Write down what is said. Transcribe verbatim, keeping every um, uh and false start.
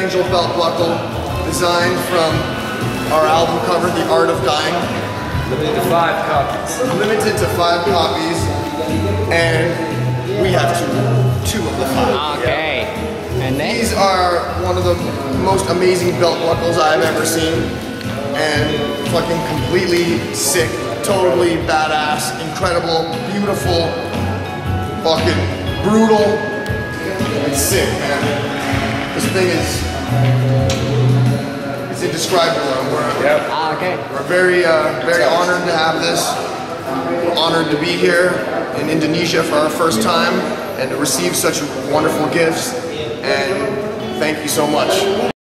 angel belt buckle designed from our album cover, The Art of Dying. Limited to five copies. Limited to five copies, and we have two, two of the five. Okay. And then? These are one of the most amazing belt buckles I've ever seen, and fucking completely sick, totally badass, incredible, beautiful, fucking brutal. It's sick, man. This thing is, it's indescribable. We're, Yep. Ah, okay. we're very, uh, very honored to have this. We're honored to be here in Indonesia for our first time and to receive such wonderful gifts. And thank you so much.